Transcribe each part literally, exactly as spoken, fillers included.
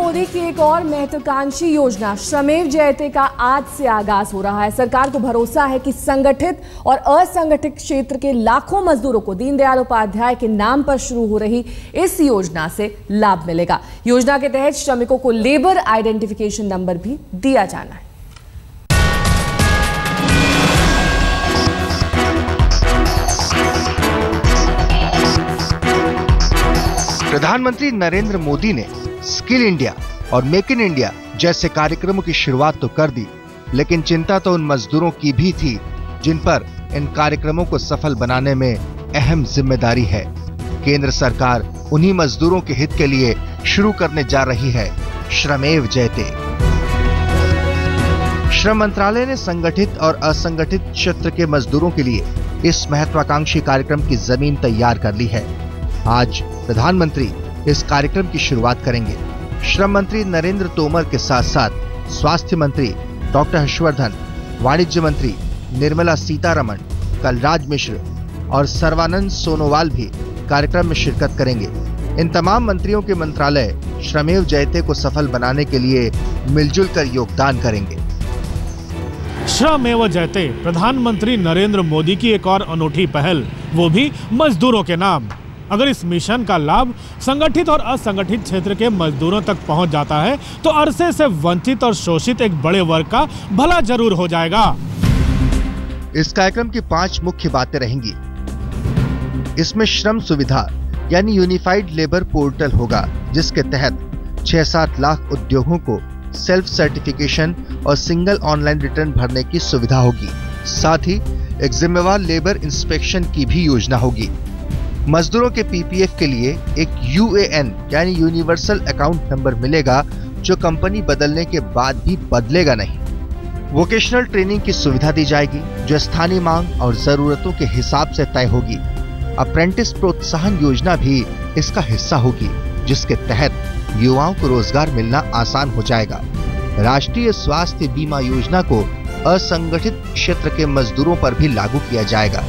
मोदी की एक और महत्वाकांक्षी योजना श्रमेव जयते का आज से आगाज हो रहा है। सरकार को भरोसा है कि संगठित और असंगठित क्षेत्र के लाखों मजदूरों को दीनदयाल उपाध्याय के नाम पर शुरू हो रही इस योजना से लाभ मिलेगा। योजना के तहत श्रमिकों को लेबर आइडेंटिफिकेशन नंबर भी दिया जाना है। प्रधानमंत्री नरेंद्र मोदी ने स्किल इंडिया और मेक इन इंडिया जैसे कार्यक्रमों की शुरुआत तो कर दी, लेकिन चिंता तो उन मजदूरों की भी थी जिन पर इन कार्यक्रमों को सफल बनाने में अहम जिम्मेदारी है। केंद्र सरकार उन्हीं मजदूरों के हित के लिए शुरू करने जा रही है श्रमेव जयते। श्रम मंत्रालय ने संगठित और असंगठित क्षेत्र के मजदूरों के लिए इस महत्वाकांक्षी कार्यक्रम की जमीन तैयार कर ली है। आज प्रधानमंत्री इस कार्यक्रम की शुरुआत करेंगे। श्रम मंत्री नरेंद्र तोमर के साथ साथ स्वास्थ्य मंत्री डॉक्टर हर्षवर्धन, वाणिज्य मंत्री निर्मला सीतारमण, कलराज मिश्र और सर्बानंद सोनोवाल भी कार्यक्रम में शिरकत करेंगे। इन तमाम मंत्रियों के मंत्रालय श्रमेव जयते को सफल बनाने के लिए मिलजुल कर योगदान करेंगे। श्रमेव जयते प्रधानमंत्री नरेंद्र मोदी की एक और अनूठी पहल, वो भी मजदूरों के नाम। अगर इस मिशन का लाभ संगठित और असंगठित क्षेत्र के मजदूरों तक पहुंच जाता है तो अरसे से वंचित और शोषित एक बड़े वर्ग का भला जरूर हो जाएगा। इस कार्यक्रम की पांच मुख्य बातें रहेंगी। इसमें श्रम सुविधा यानी यूनिफाइड लेबर पोर्टल होगा, जिसके तहत छह सात लाख उद्योगों को सेल्फ सर्टिफिकेशन और सिंगल ऑनलाइन रिटर्न भरने की सुविधा होगी। साथ ही एक जिम्मेवार लेबर इंस्पेक्शन की भी योजना होगी। मजदूरों के पीपीएफ के लिए एक यूएएन यानी यूनिवर्सल अकाउंट नंबर मिलेगा, जो कंपनी बदलने के बाद भी बदलेगा नहीं। वोकेशनल ट्रेनिंग की सुविधा दी जाएगी, जो स्थानीय मांग और जरूरतों के हिसाब से तय होगी। अप्रेंटिस प्रोत्साहन योजना भी इसका हिस्सा होगी, जिसके तहत युवाओं को रोजगार मिलना आसान हो जाएगा। राष्ट्रीय स्वास्थ्य बीमा योजना को असंगठित क्षेत्र के मजदूरों पर भी लागू किया जाएगा।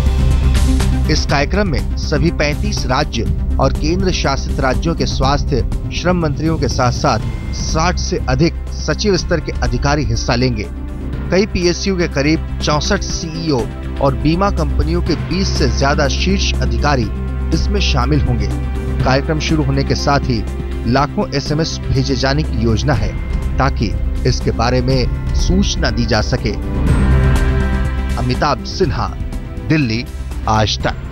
इस कार्यक्रम में सभी पैंतीस राज्य और केंद्र शासित राज्यों के स्वास्थ्य श्रम मंत्रियों के साथ साथ साठ से अधिक सचिव स्तर के अधिकारी हिस्सा लेंगे। कई पीएसयू के करीब चौसठ सीईओ और बीमा कंपनियों के बीस से ज्यादा शीर्ष अधिकारी इसमें शामिल होंगे। कार्यक्रम शुरू होने के साथ ही लाखों एसएमएस भेजे जाने की योजना है, ताकि इसके बारे में सूचना दी जा सके। अमिताभ सिन्हा, दिल्ली, आज तक।